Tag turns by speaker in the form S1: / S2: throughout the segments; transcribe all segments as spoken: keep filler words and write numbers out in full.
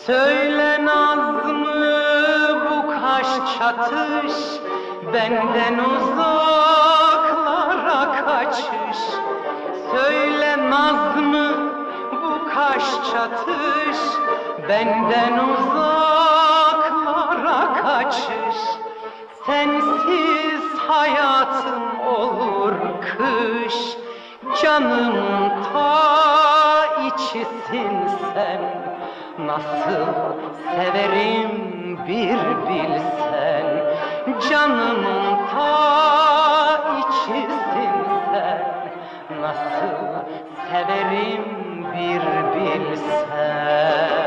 S1: Söyle naz mı bu kaş çatış, benden uzaklara kaçış. Söyle naz mı bu kaş çatış, benden uzaklara kaçış. Sensiz hayatım olur kış, canımın ta içisin sen. Nasıl severim bir bilsen, canımın ta içisin sen. Nasıl severim bir bilsen.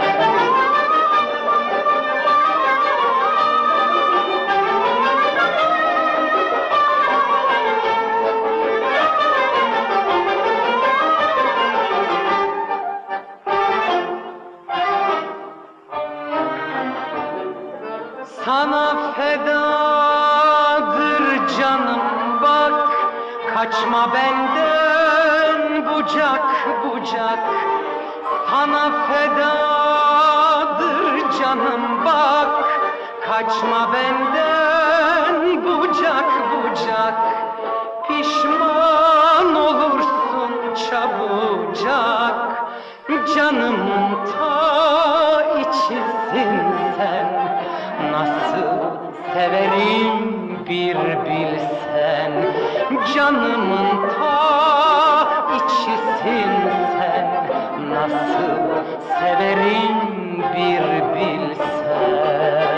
S1: Sana fedadır canım bak, kaçma benden bucak bucak. Sana fedadır canım bak, kaçma benden bucak bucak. Pişman olursun çabucak, canımın ta içisin sen. Nasıl severim bir bilsen, canımın ta içisin sen. Nasıl severim bir bilsen.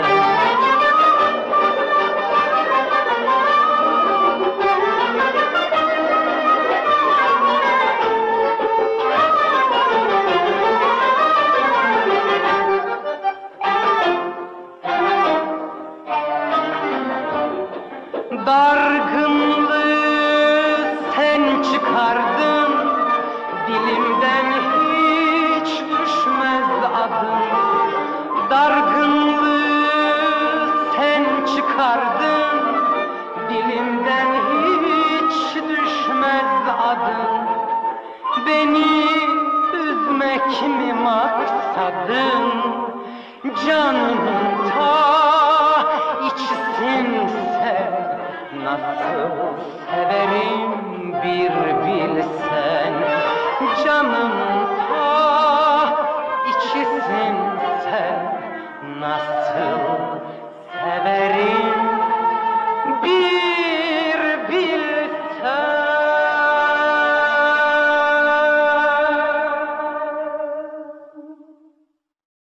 S1: Dargınlığı sen çıkardın, dilimden hiç düşmez adın. Dargınlığı sen çıkardın, dilimden hiç düşmez adın. Beni üzmek mi maksadın, canımın ta içisin sen. Nasıl severim bir bilsen, canımın ta içisin sen. Nasıl